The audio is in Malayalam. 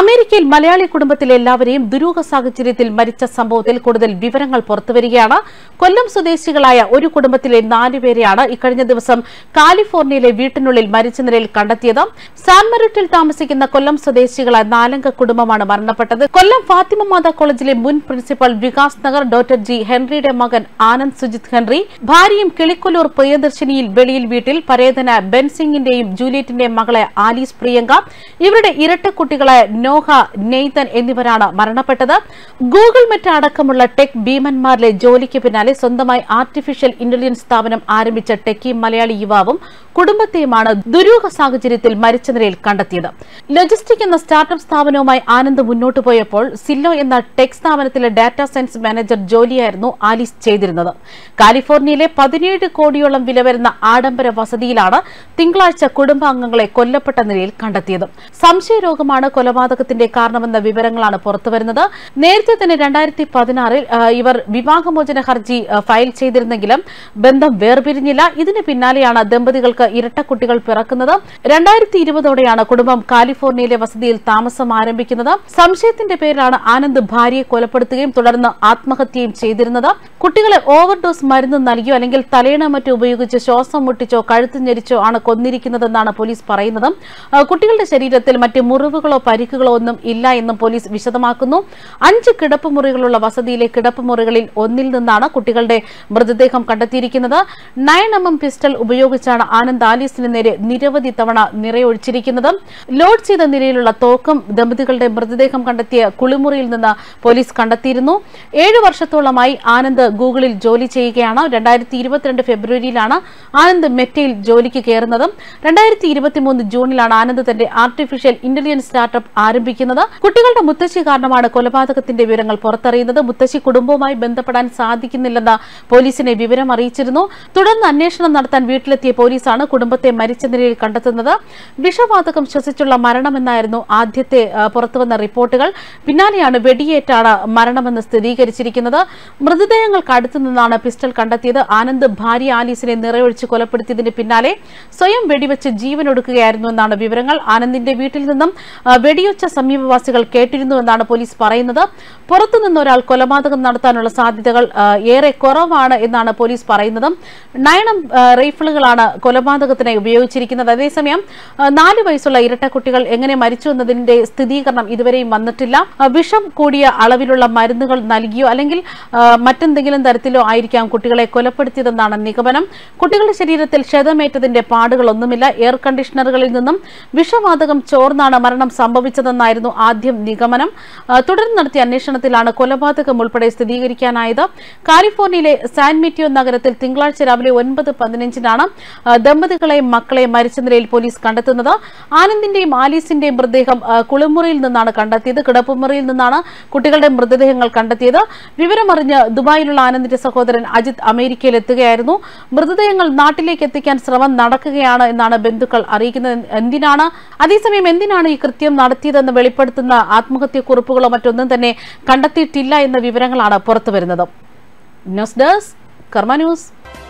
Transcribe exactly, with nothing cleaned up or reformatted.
അമേരിക്കയിൽ മലയാളി കുടുംബത്തിലെ എല്ലാവരെയും ദുരൂഹ സാഹചര്യത്തിൽ മരിച്ച സംഭവത്തിൽ കൂടുതൽ വിവരങ്ങൾ പുറത്തുവരികയാണ്. കൊല്ലം സ്വദേശികളായ ഒരു കുടുംബത്തിലെ നാലുപേരെയാണ് ഇക്കഴിഞ്ഞ ദിവസം കാലിഫോർണിയയിലെ വീട്ടിനുള്ളിൽ മരിച്ച നിലയിൽ കണ്ടെത്തിയത്. സാൻമറിറ്റിൽ താമസിക്കുന്ന കൊല്ലം സ്വദേശികളായ നാലംഗ കുടുംബമാണ് മരണപ്പെട്ടത്. കൊല്ലം ഫാത്തിമ മാതാ കോളേജിലെ മുൻ principal Vikas Nagar doctor G ഹെൻറിയുടെ മകൻ ആനന്ദ് സുജിത് ഹെൻറി, ഭാര്യയും കിളിക്കൊല്ലൂർ പ്രിയദർശിനിയിൽ വെളിയിൽ വീട്ടിൽ പരേതന ബെൻസിംഗിന്റെയും ജൂലിയറ്റിന്റെയും മകളെ ആലീസ് പ്രിയങ്ക, ഇവരുടെ ഇരട്ടക്കുട്ടികളായ നോഹ, നെയ്തൻ എന്നിവരാണ് മരണപ്പെട്ടത്. ഗൂഗിൾ മെറ്റ അടക്കമുള്ള ടെക് ഭീമന്മാരിലെ ജോലിക്ക് പിന്നാലെ സ്വന്തമായി ആർട്ടിഫിഷ്യൽ ഇന്റലിജൻസ് സ്ഥാപനം ആരംഭിച്ച ടെക്കി മലയാളി യുവാവും കുടുംബത്തെയുമാണ് ദുരൂഹ സാഹചര്യത്തിൽ മരിച്ച നിലയിൽ കണ്ടെത്തിയത്. ലോജിസ്റ്റിക് എന്ന സ്റ്റാർട്ടപ്പ് സ്ഥാപനവുമായി ആനന്ദ് മുന്നോട്ട് പോയപ്പോൾ സില്ലോ എന്ന ടെക് സ്ഥാപനത്തിലെ ഡാറ്റാ സയൻസ് മാനേജർ ജോലിയായിരുന്നു ആലീസ് ചെയ്തിരുന്നത്. കാലിഫോർണിയയിലെ പതിനേഴ് കോടിയോളം വില വരുന്ന ആഡംബര വസതിയിലാണ് തിങ്കളാഴ്ച കുടുംബാംഗങ്ങളെ കൊല്ലപ്പെട്ട നിലയിൽ കണ്ടെത്തിയത്. സംശയരോഗമാണ് കൊലപാതകത്തിന്റെ കാരണമെന്ന വിവരങ്ങളാണ് പുറത്തുവരുന്നത്. നേരത്തെ തന്നെ രണ്ടായിരത്തി പതിനാറിൽ ഇവർ വിവാഹമോചന ഹർജി ഫയൽ ചെയ്തിരുന്നെങ്കിലും ബന്ധം വേർപിരിഞ്ഞില്ല. ഇതിന് പിന്നാലെയാണ് ദമ്പതികൾക്ക് ഇരട്ടക്കുട്ടികൾ പിറക്കുന്നത്. രണ്ടായിരത്തി ഇരുപതോടെയാണ് കുടുംബം കാലിഫോർണിയയിലെ വസതിയിൽ താമസം ആരംഭിക്കുന്നത്. സംശയത്തിന്റെ പേരിലാണ് ആനന്ദ് ഭാര്യയെ കൊലപ്പെടുത്തുകയും തുടർന്ന് ആത്മഹത്യയും ചെയ്തിരുന്നത്. കുട്ടികളെ ഓവർഡോസ് മരുന്ന് നൽകിയോ അല്ലെങ്കിൽ തലയിണ മറ്റോ ഉപയോഗിച്ച് ശ്വാസം മുട്ടിച്ചോ കഴുത്ത് ഞെരിച്ചോ ആണ് കൊന്നിരിക്കുന്നതെന്നാണ് പോലീസ് പറയുന്നത്. കുട്ടികളുടെ ശരീരത്തിൽ മറ്റ് മുറിവുകളോ പരിക്കുകളോ ഒന്നും ഇല്ല എന്നും പോലീസ് വിശദമാക്കുന്നു. അഞ്ച് കിടപ്പുമുറികളുള്ള വസതിയിലെ കിടപ്പുമുറികളിൽ ഒന്നിൽ നിന്നാണ് കുട്ടികളുടെ മൃതദേഹം കണ്ടെത്തിയിരിക്കുന്നത്. നയൻ എം എം പിസ്റ്റൾ ഉപയോഗിച്ചാണ് ആനന്ദ് ആലീസിന് നേരെ നിരവധി തവണ നിറയൊഴിച്ചിരിക്കുന്നത്. ലോഡ് ചെയ്ത നിലയിലുള്ള തോക്കും ദമ്പതികളുടെ മൃതദേഹം കണ്ടെത്തിയ കുളിമുറിയിൽ നിന്ന് പോലീസ് കണ്ടെത്തിയിരുന്നു. ഏഴു വർഷത്തോളമായി ആനന്ദ് ഗൂഗിളിൽ ജോലി ചെയ്യുകയാണ്. രണ്ടായിരത്തി ഇരുപത്തിരണ്ട് ഫെബ്രുവരിയിലാണ് ആനന്ദ് മെറ്റയിൽ ജോലിക്ക് കയറുന്നത്. രണ്ടായിരത്തി ഇരുപത്തിമൂന്ന് ജൂണിലാണ് ആനന്ദ് തന്റെ ആർട്ടിഫിഷ്യൽ ഇന്റലിജൻസ് സ്റ്റാർട്ടപ്പ് ആരംഭിക്കുന്നത്. കുട്ടികളുടെ മുത്തശ്ശി കാരണമാണ് കൊലപാതകത്തിന്റെ വിവരങ്ങൾ പുറത്തറിയുന്നത്. മുത്തശ്ശി കുടുംബവുമായി ബന്ധപ്പെടാൻ സാധിക്കുന്നില്ലെന്ന് പോലീസിനെ വിവരം അറിയിച്ചിരുന്നു. തുടർന്ന് അന്വേഷണം നടത്താൻ വീട്ടിലെത്തിയ പോലീസാണ് കുടുംബത്തെ മരിച്ച നിലയിൽ കണ്ടെത്തുന്നത്. വിഷവാതകം ശ്വസിച്ചുള്ള മരണമെന്നായിരുന്നു ആദ്യത്തെ പുറത്തുവന്ന റിപ്പോർട്ടുകൾ. പിന്നാലെയാണ് വെടിയേറ്റാണ് മരണമെന്ന് സ്ഥിരീകരിച്ചിരിക്കുന്നത്. മൃതദേഹങ്ങൾക്ക് അടുത്തു നിന്നാണ് പിസ്റ്റൾ കണ്ടെത്തിയത്. ആനന്ദ് ഭാര്യ ആലീസിനെ നിറയൊഴിച്ച് കൊലപ്പെടുത്തിയതിന് പിന്നാലെ സ്വയം വെടിവെച്ച് ജീവനൊടുക്കുകയായിരുന്നു എന്നാണ് വിവരങ്ങൾ. ആനന്ദിന്റെ വീട്ടിൽ നിന്നും വെടിയൊച്ച സമീപവാസികൾ കേട്ടിരുന്നുവെന്നാണ് പോലീസ് പറയുന്നത്. പുറത്തുനിന്ന് ഒരാൾ കൊലപാതകം നടത്താനുള്ള സാധ്യതകൾ ഏറെ കുറവാണ് എന്നാണ് പോലീസ് പറയുന്നത്. നയനം റൈഫിളുകളാണ് കൊലപാതകത്തിനായി ഉപയോഗിച്ചിരിക്കുന്നത്. അതേസമയം നാല് വയസ്സുള്ള ഇരട്ടക്കുട്ടികൾ എങ്ങനെ മരിച്ചു എന്നതിന്റെ സ്ഥിരീകരണം ഇതുവരെയും വന്നിട്ടില്ല. വിഷം കൂടിയ അളവിലുള്ള മരുന്നുകൾ നൽകിയോ അല്ലെങ്കിൽ മറ്റെന്തെങ്കിലും തരത്തിലോ ആയിരിക്കാം കുട്ടികളെ കൊലപ്പെടുത്തിയതെന്നാണ് നിഗമനം. കുട്ടികളുടെ ശരീരത്തിൽ ക്ഷതമേറ്റതിന്റെ പാടുകളൊന്നുമില്ല. എയർ കണ്ടീഷണറുകളിൽ നിന്നും വിഷവാതകം ചോർന്നാണ് മരണം സംഭവിച്ചതെന്നായിരുന്നു ആദ്യം നിഗമനം. തുടർന്ന് നടത്തിയ അന്വേഷണത്തിലാണ് കൊലപാതകം ഉൾപ്പെടെ സ്ഥിരീകരിക്കാനായത്. കാലിഫോർണിയയിലെ സാൻ മെറ്റിയോ നഗരത്തിൽ തിങ്കളാഴ്ച രാവിലെ ഒൻപത് പതിനഞ്ചിനാണ് ദമ്പതികളെയും മക്കളെയും മരിച്ച നിലയിൽ പോലീസ് കണ്ടെത്തുന്നത്. ആനന്ദിന്റെയും ആലീസിന്റെയും മൃതദേഹം കുളിമുറിയിൽ നിന്നാണ് കണ്ടെത്തിയത്. കിടപ്പുമുറിയിൽ നിന്നാണ് കുട്ടികളുടെ മൃതദേഹങ്ങൾ കണ്ടെത്തിയത്. വിവരമറിഞ്ഞ് ദുബായിലുള്ള ആനന്ദിന്റെ സഹോദരൻ അജിത് അമേരിക്കയിൽ എത്തുകയായിരുന്നു. മൃതദേഹങ്ങൾ നാട്ടിലേക്ക് എത്തിക്കാൻ ശ്രമം നടക്കുകയാണ് എന്നാണ് ബന്ധുക്കൾ അറിയിക്കുന്നത്. എന്തിനാണ് അതേസമയം എന്തിനാണ് ഈ കൃത്യം നടത്തിയതെന്ന് വെളിപ്പെടുത്തുന്ന ആത്മഹത്യക്കുറിപ്പുകളോ മറ്റൊന്നും തന്നെ കണ്ടെത്തിയിട്ടില്ല എന്ന വിവരങ്ങളാണ് പുറത്തുവരുന്നത്. News desk Karma news.